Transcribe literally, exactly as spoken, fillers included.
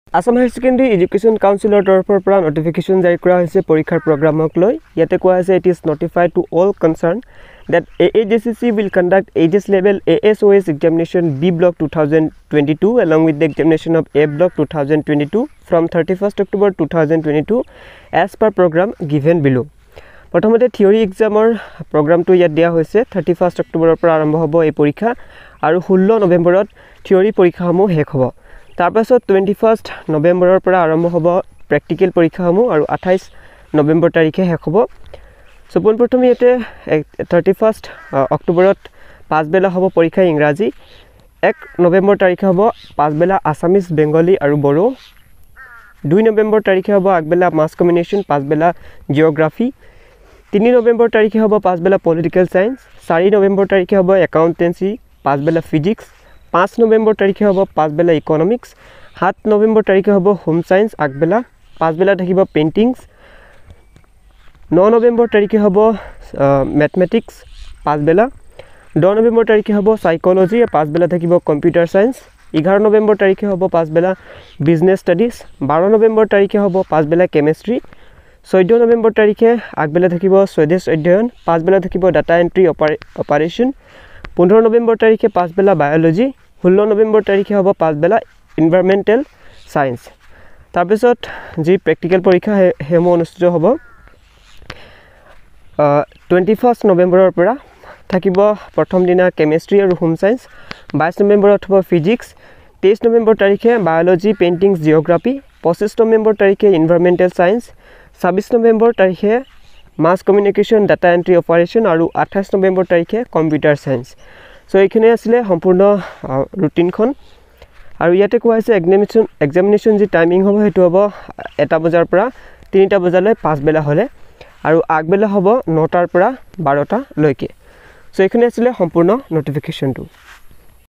Assam Higher Secondary Education Council তৰফৰ পৰা notification জাৰি কৰা হৈছে পৰীক্ষাৰ প্ৰগ্ৰামক লৈ ইয়াতে কোৱা হৈছে it is notified to all concerned that A H S E C will conduct H S level A S O S examination B block twenty twenty-two along with the examination of A block twenty twenty-two from thirty-first October twenty twenty-two as per program given below. প্ৰথমতে theory এক্সামৰ প্ৰগ্ৰামটো ইয়াত দিয়া হৈছে thirty-first অক্টোবৰৰ পৰা আৰম্ভ হ'ব এই পৰীক্ষা আৰু ষোল্ল নৱেম্বৰত থিওৰি পৰীক্ষাসমূহ শেষ হ'ব তাৰপাছত twenty-first নৱেম্বৰৰ পৰা আৰম্ভ হ'ব প্ৰেক্টিকেল পৰীক্ষাসমূহ আৰু twenty-eight নৱেম্বৰ তাৰিখে শেষ হ'ব সো পোনপ্ৰথমে ইয়াতে thirty-first অক্টোবৰত পাঁচবেলা হ'ব পৰীক্ষা ইংৰাজী one নৱেম্বৰ তাৰিখে হ'ব পাঁচবেলা আসামিজ বেংগলী আৰু বড়ো two নৱেম্বৰ তাৰিখে হ'ব আগবেলা মাছ কমিউনিকেশ্যন পাঁচবেলা জিওগ্ৰাফি three নৱেম্বৰ তাৰিখে হ'ব পাঁচবেলা পলিটিক্যাল সায়েন্স four নৱেম্বৰ তাৰিখে হ'ব একাউন্টেন্সি পাঁচবেলা ফিজিক্স five নৱেম্বৰ তাৰিখে হ'ব পাঁচবেলা ইকোনমিক্স seven নৱেম্বৰ তাৰিখে হ'ব হোম সায়েন্স আগবেলা পাঁচবেলা থাকিব পেইন্টিংস nine নৱেম্বৰ তাৰিখে হ'ব ম্যাথমেটিক্স পাঁচবেলা ten নৱেম্বৰ তাৰিখে হ'ব সাইকোলজি পাঁচবেলা থাকিব কম্পিউটাৰ সায়েন্স eleven নৱেম্বৰ তাৰিখে হ'ব পাঁচবেলা বিজনেস ষ্টাডিজ twelve নৱেম্বৰ তাৰিখে হ'ব পাঁচবেলা কেমিষ্ট্ৰি চৈধ্য নৱেম্বৰ তাৰিখে আগবেলা থাকিব স্বদেশ অধ্যয়ন পাঁচবেলা থাকিব data entry operation fifteen November তাৰিখে পাঁচবেলা বায়োলজি sixteen নৱেম্বৰ তাৰিখে হ'ব পাঁচবেলা এনভাইৰনমেন্টাল সায়েন্স তাৰপিছত যি প্ৰেক্টিকেল পৰীক্ষা হেম অনুষ্ঠিত হ'ব twenty-first নৱেম্বৰৰ পৰা থাকিব প্ৰথম দিনা কেমিষ্ট্ৰি আৰু হোম সায়েন্স twenty-two নৱেম্বৰত হ'ব ফিজিক্স twenty-three নৱেম্বৰ তাৰিখে biology paintings geography twenty-five November তাৰিখে এনভাইৰনমেন্টাল সায়েন্স twenty-six নৱেম্বৰ তাৰিখে মাছ কমিউনিকেশ্যন ডাটা এন্ট্ৰি অপাৰেশন আৰু twenty-eight নৱেম্বৰ তাৰিখে কম্পিউটাৰ সায়েন্স সো এইখিনি আছিল সম্পূৰ্ণ ৰুটিনখন আৰু ইয়াতে কোৱা হৈছে এক্সামিনেশ্যন এক্সামিনেশ্যন যি টাইমিং হ'ব হেতু হ'ব এটা বজাৰ পৰা তিনিটা বজালৈ পাঁচ বেলা হলে আৰু আগবেলা হ'ব নটাৰ পৰা বাৰটা লৈকে সো এইখিনি আছিল সম্পূৰ্ণ নটিফিকেশনটো